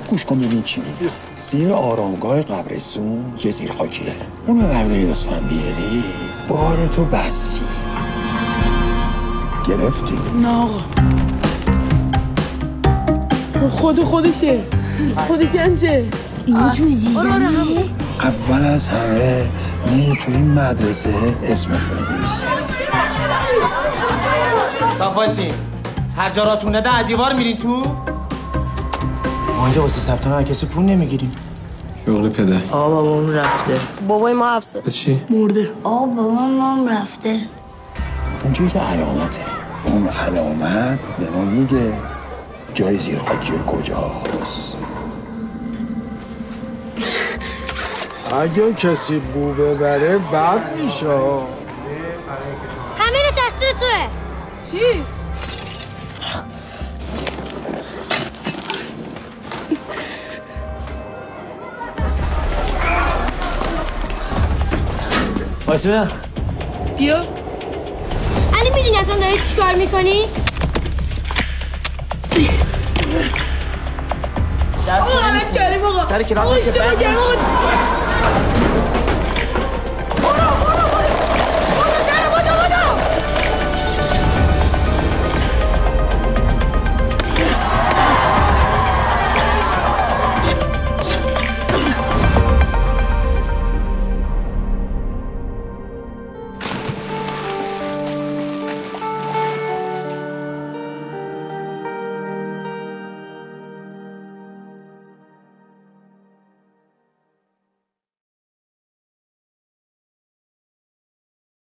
گوش کن ببین چی میگه. زیر آرامگاه قبرستون یه زیر خاکیه. اونو برداری لطفاً بیاری. بار تو بسی. گرفتی؟ نه آقا. خودشه. خود گنجه. اینو تو زیزنیه؟ اول از همه میری تو این مدرسه اسمتو نمی‌نویسی. وایسین. هر جا راتون نده دیوار میرین تو؟ ما اینجا واسه ثبت نام کسی پول نمیگیریم. شغل پدر. بابا اون رفته. بابای ما حبسه. به چی؟ مرده. بابا ما هم رفته. اونجا یه علامته. اون علامت به ما میگه جای زیر خاکی کجاست. اگه کسی بو ببره بد میشه. همین تقصیر توه. چی؟ واسه بیا. علی میدونی اصلا داری چی کار میکنی؟ آقا همه کلیم آقا. سر کلاس اشتباه کردم.